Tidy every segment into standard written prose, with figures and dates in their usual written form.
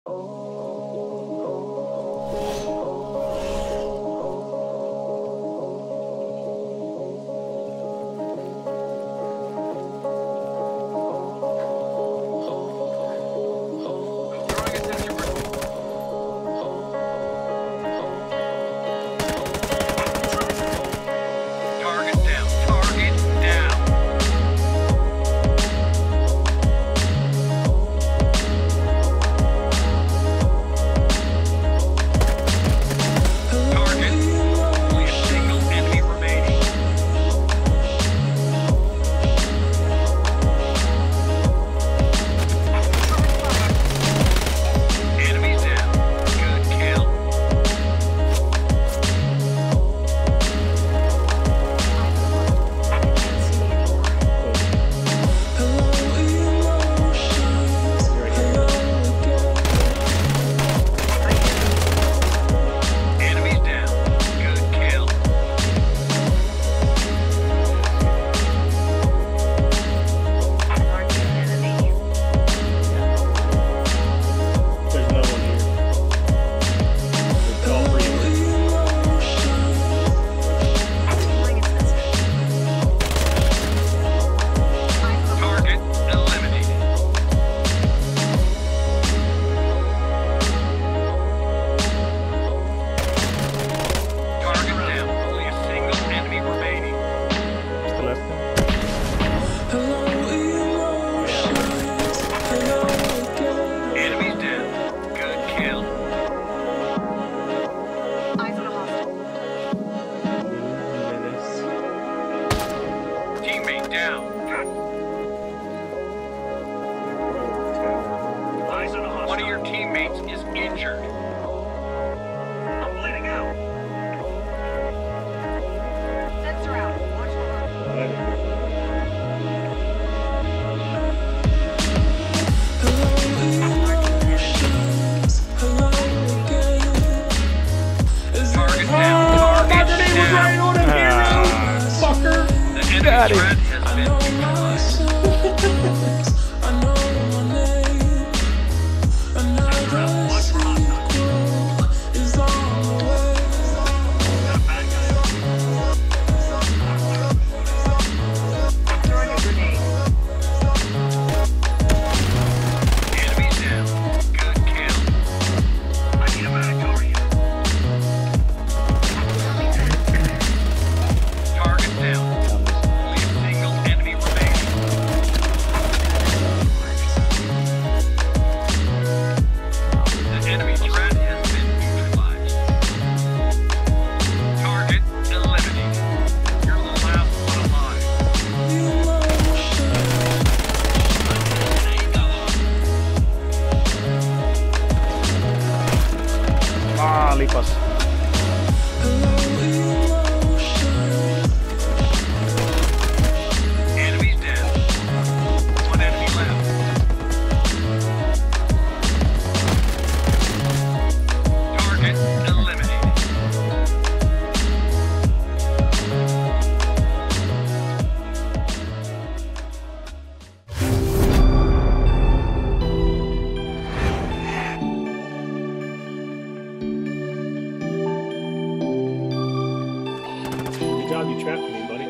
Got him. Lipas. Enemies dead. One enemy left. Target eliminated. You trapped me, buddy.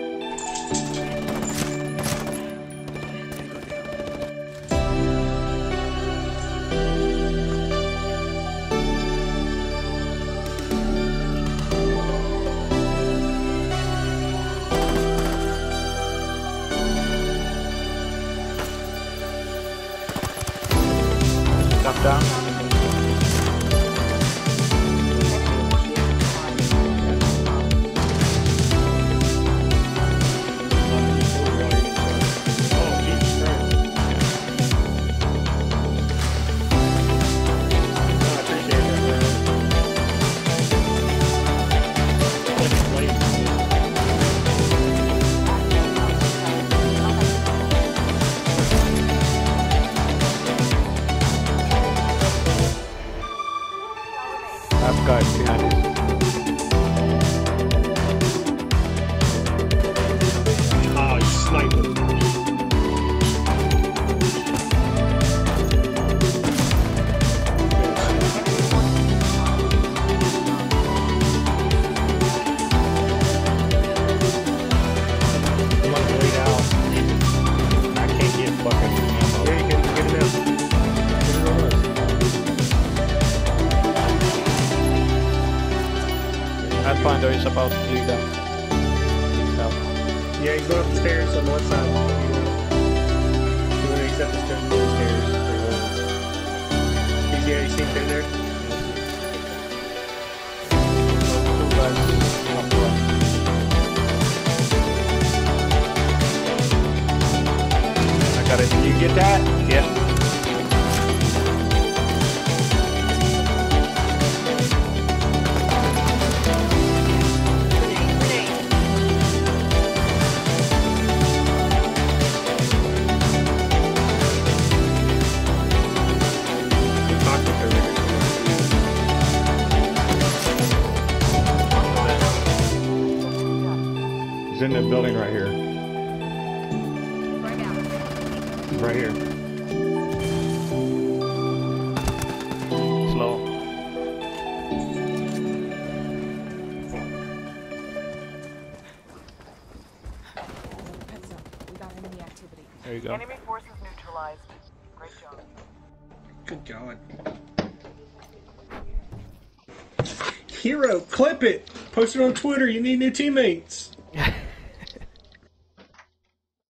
Drop down. That guy's behind us. Oh, you sniped him. Pathfinder is about to lead us. Himself. Yeah, he's going up the stairs on the left side. You want to accept the stairs. Yeah, you see him in there? Two guys up front. I got it. Did you get that? Yeah. He's in the building right here. Right here. Slow. We got enemy activity. There you go. Enemy forces neutralized. Great job. Good God. Hero, clip it. Post it on Twitter. You need new teammates.